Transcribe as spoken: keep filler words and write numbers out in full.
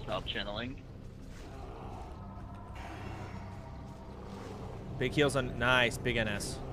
Stop channeling. Big heals on. Nice. Big N S.